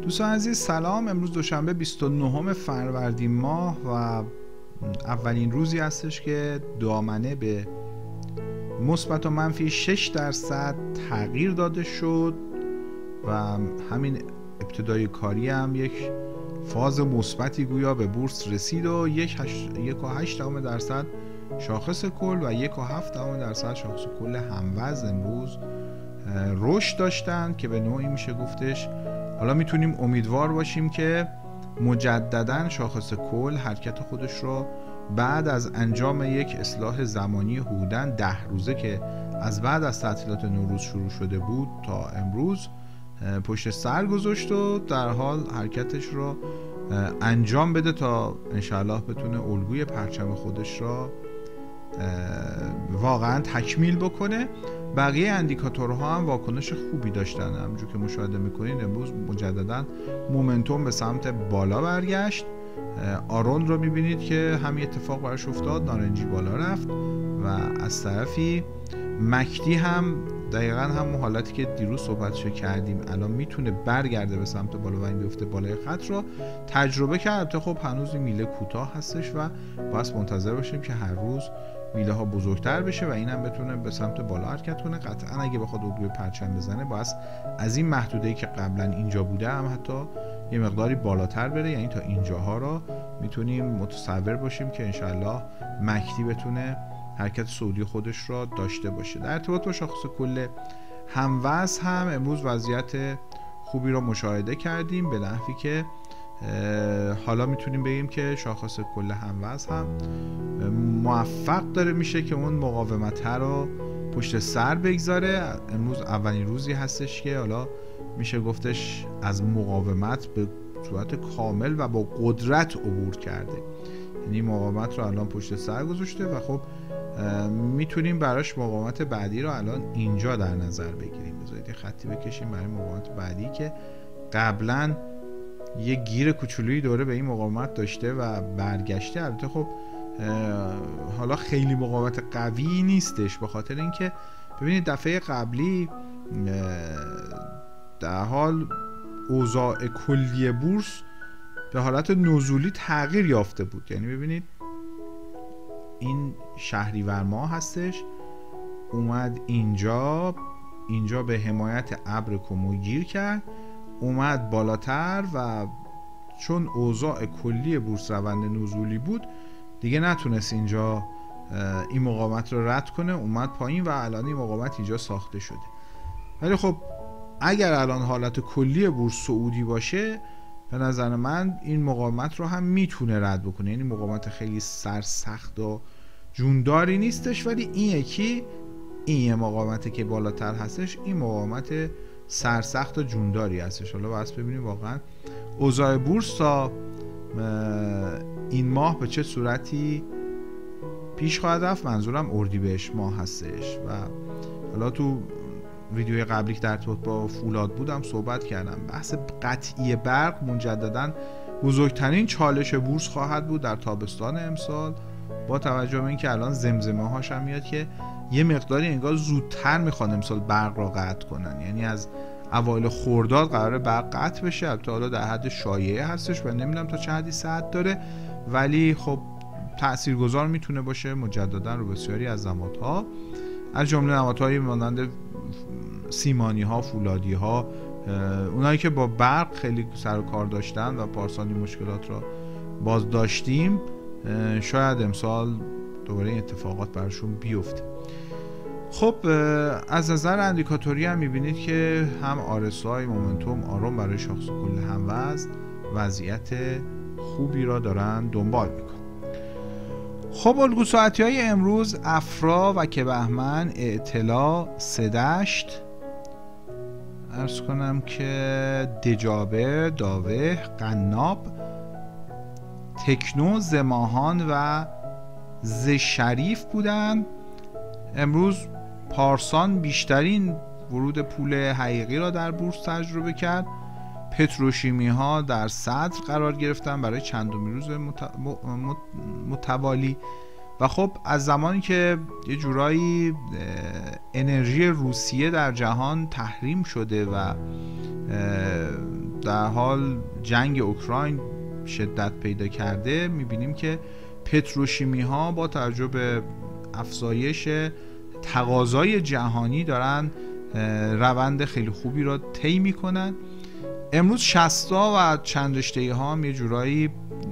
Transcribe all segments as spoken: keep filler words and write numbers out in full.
دوستان عزیز سلام. امروز دوشنبه بیست و نهم فروردین ماه و اولین روزی هستش که دامنه به مثبت و منفی شش درصد تغییر داده شد و همین ابتدای کاری هم یک فاز مثبتی گویا به بورس رسید و یک و هشت دهم درصد شاخص کل و یک و هفت دهم درصد شاخص کل هموزن امروز رشد داشتن که به نوعی میشه گفتش حالا میتونیم امیدوار باشیم که مجددا شاخص کل حرکت خودش رو بعد از انجام یک اصلاح زمانی حدوداً ده روزه که از بعد از تعطیلات نوروز شروع شده بود تا امروز پشت سر گذاشت و در حال حرکتش رو انجام بده تا انشاءالله بتونه الگوی پرچم خودش را واقعا تکمیل بکنه. بقیه اندیکاتورها هم واکنش خوبی داشتن، همونجور که مشاهده میکنید امروز مجددا مومنتوم به سمت بالا برگشت. آرون رو میبینید که همین اتفاق براش افتاد، نارنجی بالا رفت و از طرفی مکدی هم دقیقا همون حالتی که دیروز صحبتشو کردیم الان میتونه برگرده به سمت بالا و این بیفته بالای خط رو تجربه کرد. خب هنوز این میله کوتاه هستش و باید منتظر باشیم که هر روز میله ها بزرگتر بشه و اینم بتونه به سمت بالا حرکت کنه. قطعا اگه بخواد الگوی پرچم بزنه باید از این محدوده‌ای که قبلا اینجا بوده هم حتی یه مقداری بالاتر بره، یعنی تا اینجاها رو میتونیم متصور باشیم که انشالله مکدی بتونه حرکت صعودی خودش را داشته باشه. در ارتباط با شاخص کل هموز هم امروز وضعیت خوبی را مشاهده کردیم به نحوی که حالا میتونیم بگیم که شاخص کل هموز هم موفق داره میشه که اون مقاومت رو پشت سر بگذاره. امروز اولین روزی هستش که حالا میشه گفتش از مقاومت به صورت کامل و با قدرت عبور کرده، یعنی مقاومت رو الان پشت سر گذاشته و خب میتونیم براش مقاومت بعدی رو الان اینجا در نظر بگیریم. بذارید خطی بکشیم برای مقاومت بعدی که قبلا یه گیر کوچولویی دوره به این مقاومت داشته و برگشته. البته خب حالا خیلی مقاومت قوی نیستش به خاطر اینکه ببینید دفعه قبلی در حال اوضاع کلی بورس به حالت نزولی تغییر یافته بود، یعنی ببینید این شهریور ماه هستش اومد اینجا اینجا به حمایت ابر کمو گیر کرد، اومد بالاتر و چون اوضاع کلی بورس روند نزولی بود دیگه نتونست اینجا این مقاومت رو رد کنه، اومد پایین و الان این مقاومت اینجا ساخته شده. ولی خب اگر الان حالت کلی بورس صعودی باشه به نظر من این مقاومت رو هم میتونه رد بکنه، یعنی مقاومت خیلی سرسخت و جونداری نیستش، ولی این یکی این مقاومتی که بالاتر هستش این مقاومت سرسخت و جونداری هستش. حالا باید ببینیم واقعا اوضاع بورس تا این ماه به چه صورتی پیش خواهد رفت، منظورم اردیبهشت ماه هستش. و حالا تو ویدیوی قبلی که در ارتباط با فولاد بودم صحبت کردم، بحث قطعی برق مجددا بزرگترین چالش بورس خواهد بود در تابستان امسال، با توجه به اینکه الان زمزمه هاش هم میاد که یه مقداری انگار زودتر میخوان امسال برق را قطع کنن، یعنی از اوایل خرداد قراره برق قطع بشه. البته حالا در حد شایعه هستش و نمیدونم تا چه حدی صحت داره، ولی خب تاثیرگذار میتونه باشه مجددا رو بسیاری از نمادها، از جمله نمادهای مانند سیمانی ها، فولادی ها، اونایی که با برق خیلی سر و کار داشتن و پارسال این مشکلات را باز داشتیم، شاید امسال دوباره این اتفاقات براشون بیفته. خب از نظر اندیکاتوری هم میبینید که هم آر اس آی، مومنتوم، آرون برای شاخص کل هموزن وضعیت خوبی را دارن دنبال میکنن. خب الگو ساعتی های امروز افرا و که بهمن، اعتلا، سدشت، عرض کنم که دجابه، داوه، قناب، تکنو، زماهان و زشریف بودن. امروز پارسان بیشترین ورود پول حقیقی را در بورس تجربه کرد. پتروشیمی ها در صدر قرار گرفتن برای چندمین روز متوالی و خب از زمانی که یه جورایی انرژی روسیه در جهان تحریم شده و در حال جنگ اوکراین شدت پیدا کرده میبینیم که پتروشیمی ها با توجه به افزایش تقاضای جهانی دارن روند خیلی خوبی را طی میکنن. امروز شصتا و چند رشته‌ای ها هم یه جورایی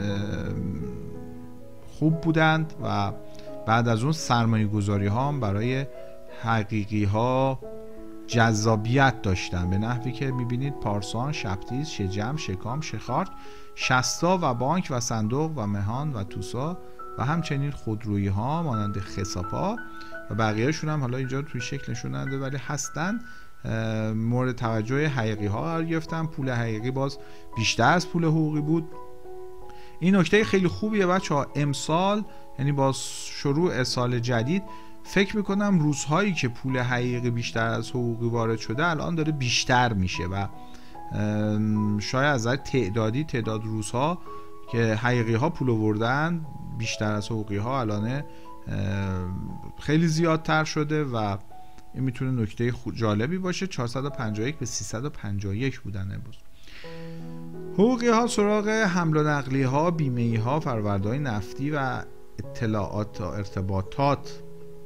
خوب بودند و بعد از اون سرمایه گذاری ها هم برای حقیقی ها جذابیت داشتن، به نحوی که میبینید پارسان، شبتیز، شجم، شکام، شخارد، شصتا و بانک و صندوق و مهان و توسا و همچنین خودرویی ها مانند خساپا و بقیهشون هم حالا اینجا توی شکل نشون نده ولی هستن مورد توجه حقیقی ها قرار گرفتن. پول حقیقی باز بیشتر از پول حقوقی بود. این نکته خیلی خوبیه بچه‌ها. امسال یعنی با شروع سال جدید فکر میکنم روزهایی که پول حقیقی بیشتر از حقوقی وارد شده الان داره بیشتر میشه و شاید از نظر تعدادی تعداد روزها که حقیقی ها پول آوردن بیشتر از حقوقی ها الان خیلی زیادتر شده و این میتونه نکته جالبی باشه. چهارصد و پنجاه و یک به سیصد و پنجاه و یک بودن امروز. حقوقی ها سراغ حمل و نقلی ها، بیمه‌ای ها، فرآورده‌های نفتی و اطلاعات و ارتباطات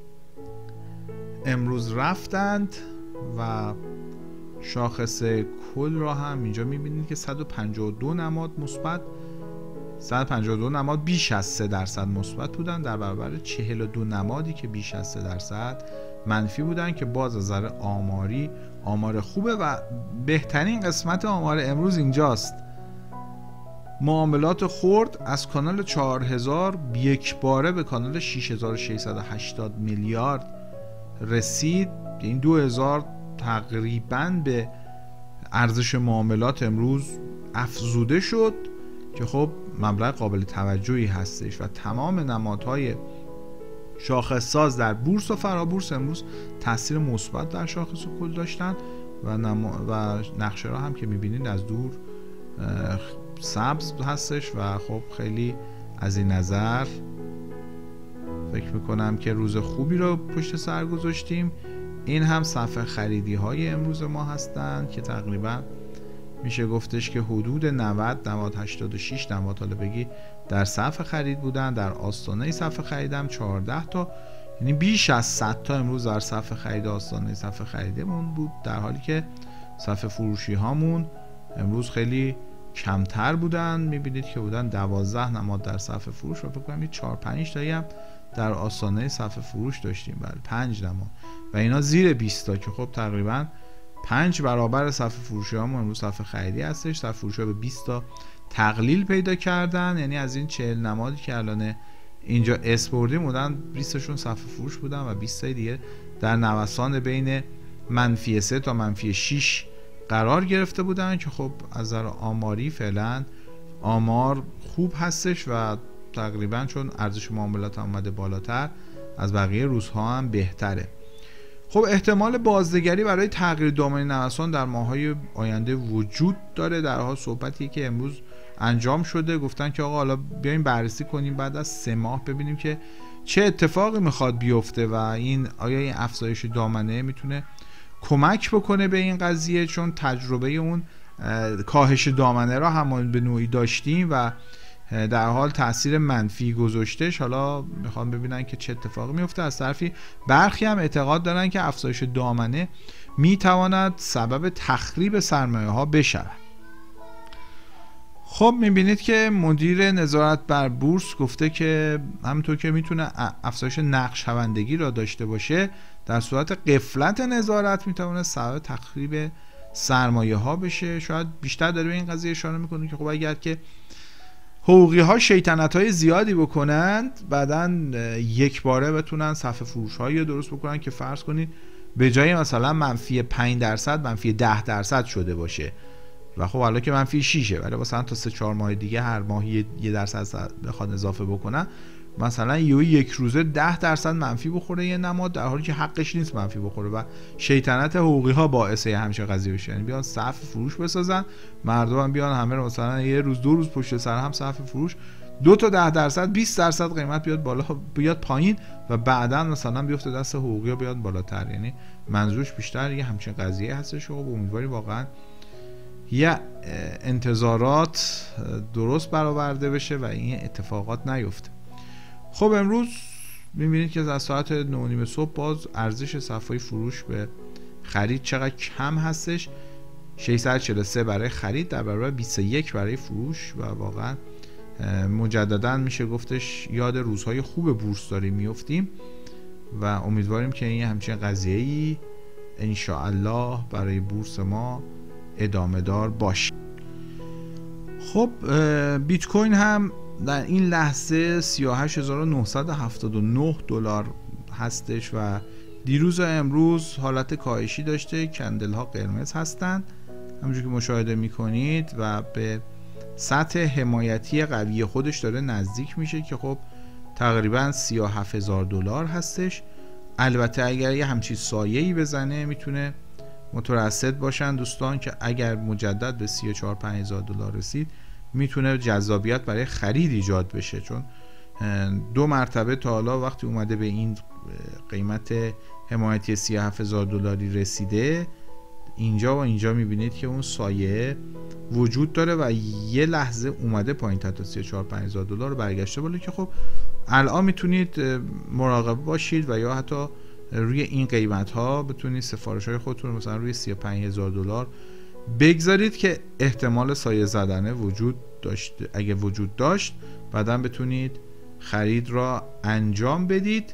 امروز رفتند و شاخص کل را هم اینجا میبینید که صد و پنجاه و دو نماد مثبت، صد و پنجاه و دو نماد بیش از سه درصد مثبت بودن در برابر چهل و دو نمادی که بیش از سه درصد منفی بودن که باز از نظر آماری آمار خوبه و بهترین قسمت آمار امروز اینجاست. معاملات خرد از کانال چهار هزار یک باره به کانال شش هزار و ششصد و هشتاد میلیارد رسید. این دو هزار تقریباً به ارزش معاملات امروز افزوده شد که خب مبلغ قابل توجهی هستش و تمام نمادهای شاخص ساز در بورس و فرابورس امروز تاثیر مثبت در شاخص کل داشتن و نما... و نقشه را هم که میبینید از دور سبز هستش و خب خیلی از این نظر فکر میکنم که روز خوبی رو پشت سر گذاشتیم. این هم صفحه خریدی های امروز ما هستند که تقریبا میشه گفتش که حدود نود نود هشتاد و شش نود حالا بگی در صفحه خرید بودن. در آستانه صفحه خریدم چهارده تا، یعنی بیش از صد تا امروز در صفحه خرید آستانه صفحه خریدمون بود، در حالی که صفحه فروشی هامون امروز خیلی کمتر بودن. میبینید که بودن دوازده نماد در صفحه فروش و فکر کنم چهار پنج تایی هم در آستانه صفحه فروش داشتیم، بله پنج نماد و اینا زیر بیست تا که خب تقریبا پنج برابر صفحه فروشی ها ما امروز صفحه خریدی هستش. صفحه فروشی ها به بیست تا تقلیل پیدا کردن، یعنی از این چهل نمادی که الان اینجا اس بردیم بودن بیست تاشون صفحه فروش بودن و بیست تای دیگه در نوسان بین منفی سه تا منفی شش قرار گرفته بودن که خب از نظر آماری فعلا آمار خوب هستش و تقریبا چون ارزش معاملات هم اومده بالاتر از بقیه روزها هم بهتره. خب احتمال بازنگری برای تغییر دامنه نوسان در ماه‌های آینده وجود داره. در حال صحبتی که امروز انجام شده گفتن که آقا حالا بیایم بررسی کنیم بعد از سه ماه ببینیم که چه اتفاقی میخواد بیفته و این آیا این افزایش دامنه میتونه کمک بکنه به این قضیه، چون تجربه اون کاهش دامنه را هم به نوعی داشتیم و در حال تاثیر منفی گذاشتش. حالا میخوام ببینن که چه اتفاقی میفته. از طرفی برخی هم اعتقاد دارن که افزایش دامنه میتواند سبب تخریب سرمایه ها بشود. خب میبینید که مدیر نظارت بر بورس گفته که همونطور که میتونه افزایش نقش‌هوندگی را داشته باشه، در صورت غفلت نظارت میتونه سبب تخریب سرمایه ها بشه. شاید بیشتر داره به این قضیه اشاره میکنه که خب اگر که حقوقی ها شیطنت های زیادی بکنند بعدن یک باره بتونن صفحه فروش هایی درست بکنن که فرض کنید به جای مثلا منفی پنج درصد منفی ده درصد شده باشه و خب حالا که منفی شیشه ولی مثلا تا سه چهار ماه دیگه هر ماه یه درصد بخواد اضافه بکنن، مثلا یه یک روزه ده درصد منفی بخوره یه نماد در حالی که حقش نیست منفی بخوره و شیطنت حقوقی ها باعث همچین قضیه بشه. یعنی بیان صفحه فروش بسازن، مردم هم بیان همه رو مثلا یه روز دو روز پشت سر هم صفحه فروش دو تا ده درصد بیست درصد قیمت بیاد بالا بیاد پایین و بعداً مثلا بیفته دست حقوقی ها بیاد بالاتر. یعنی منظورش بیشتر یه همچین قضیه هستش و امیدواریم واقعا یه انتظارات درست برآورده بشه و این اتفاقات نیفته. خب امروز میبینید که از ساعت نه و نیم صبح باز ارزش صفحه فروش به خرید چقدر کم هستش، ششصد و چهل و سه برای خرید در برابر بیست و یک برای فروش و واقعا مجددا میشه گفتش یاد روزهای خوب بورس داریم میفتیم و امیدواریم که این همچین قضیه‌ای ان شاء الله برای بورس ما ادامه دار باشه. خب بیت کوین هم در این لحظه سی و هشت هزار و نهصد و هفتاد و نه دلار هستش و دیروز و امروز حالت کاهشی داشته، کندل ها قرمز هستند همونجوری که مشاهده میکنید و به سطح حمایتی قوی خودش داره نزدیک میشه که خب تقریبا سی و هفت هزار دلار هستش. البته اگر یه همچین سایه‌ای بزنه میتونه مترصد باشن دوستان که اگر مجدد به سی و چهار پنج هزار دلار رسید میتونه جذابیت برای خرید ایجاد بشه، چون دو مرتبه تا حالا وقتی اومده به این قیمت حمایتی سی و هفت هزار دلاری رسیده، اینجا و اینجا میبینید که اون سایه وجود داره و یه لحظه اومده پایین تا سی و چهار پنج هزار دلار برگشته بالا که خب الان میتونید مراقب باشید و یا حتی روی این قیمت ها بتونید سفارش های خودتون مثلا روی سی و پنج هزار دلار بگذارید که احتمال سایه زدن وجود داشت، اگه وجود داشت بعدا بتونید خرید را انجام بدید.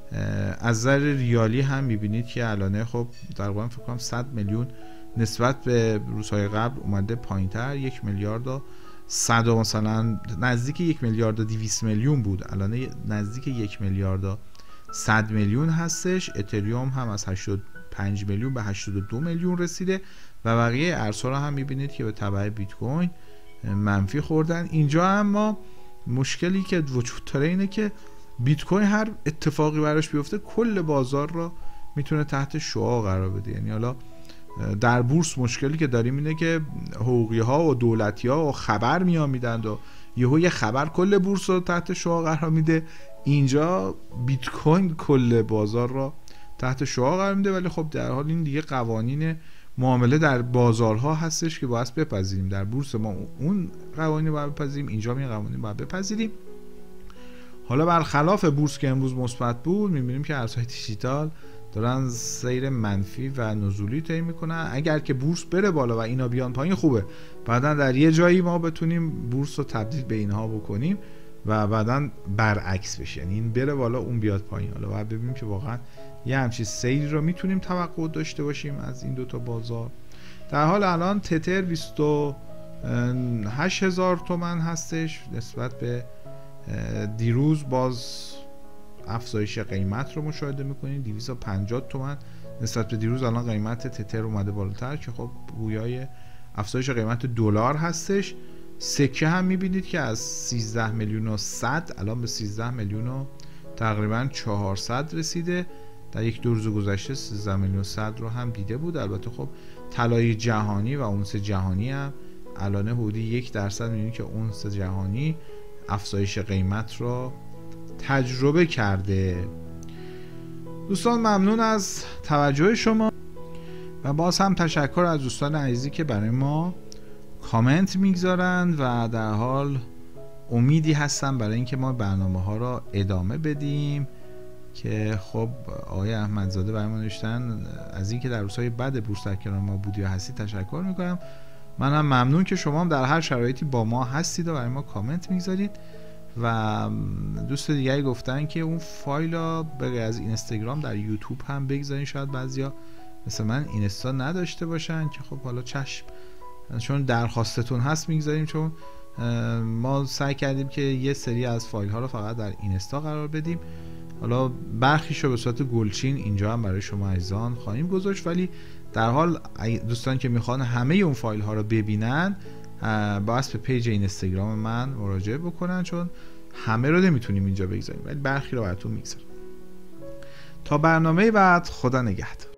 از نظر ریالی هم میبینید که الان خب تقریبا فکر کنم صد میلیون نسبت به روزهای قبل اومده پایینتر، یک میلیارد و صد مثلا نزدیک یک میلیارد و دویست میلیون بود، الان نزدیک یک میلیارد و صد میلیون هستش. اتریوم هم از هشتاد و پنج میلیون به هشتاد و دو میلیون رسیده و بقیه ارزها رو هم میبینید که به تبع بیت کوین منفی خوردن. اینجا اما مشکلی که وجود داره اینه که بیت کوین هر اتفاقی براش بیفته کل بازار رو میتونه تحت شعاع قرار بده. یعنی حالا در بورس مشکلی که داریم اینه که حقوقی ها و دولتی ها و خبر میان میدن و یهو یه خبر کل بورس رو تحت شعاع قرار میده. اینجا بیت کوین کل بازار رو تحت شعاع قرار میده، ولی خب در حال این دیگه قوانین معامله در بازارها هستش که باید بپذیریم. در بورس ما اون قوانین باید بپذیریم، اینجا می قوانین باید بپذیریم. حالا برخلاف بورس که امروز مثبت بود، می‌بینیم که ارزهای دیجیتال دارن سیر منفی و نزولی طی میکنن. اگر که بورس بره بالا و اینا بیان پایین خوبه، بعدن در یه جایی ما بتونیم بورس رو تبدیل به اینها بکنیم و بعدن برعکس بشه، یعنی این بره بالا اون بیاد پایین. حالا باید ببینیم که واقعا یه همچین سیری رو میتونیم توقع داشته باشیم از این دوتا بازار. در حال الان تتر بیست و هشت هزار تومان هستش، نسبت به دیروز باز افزایش قیمت رو مشاهده میکنید، دویست و پنجاه تومان نسبت به دیروز الان قیمت تتر اومده بالاتر که خب گویای افزایش قیمت دلار هستش. سکه هم میبینید که از سیزده میلیون و صد الان به سیزده میلیون و تقریبا چهارصد رسیده. در یک دو روز گذشته سیزده میلیون و صد رو هم دیده بود. البته خب طلای جهانی و اونس جهانی هم الان حدود یک درصد میبینید که اونس جهانی افزایش قیمت رو تجربه کرده. دوستان ممنون از توجه شما و باز هم تشکر از دوستان عزیزی که برای ما کامنت میگذارند و در حال امیدی هستم برای اینکه ما برنامه ها را ادامه بدیم. که خب آقای احمدزاده برای ما نوشتن از اینکه در روزهای بعد بورس در کنار ما بودی و هستی تشکر میکنم. من هم ممنون که شما هم در هر شرایطی با ما هستید و برای ما کامنت میگذارید. و دوست دیگری گفتن که اون فایل ها بغیر از اینستاگرام در یوتیوب هم بگذارین، شاید بعضیا مثل من اینستا نداشته باشن که خب حالا چشم، چون درخواستتون هست میگذاریم، چون ما سعی کردیم که یه سری از فایل ها رو فقط در اینستا قرار بدیم. حالا برخیشو به صورت گلچین اینجا هم برای شما عزیزان خواهیم گذاشت، ولی در حال دوستان که میخوان همه اون فایل ها رو ببینن باید به پیج اینستاگرام من مراجعه بکنن، چون همه رو نمیتونیم اینجا بگذاریم ولی برخی رو براتون میگذارم. تا برنامه بعد، خدا نگهدار.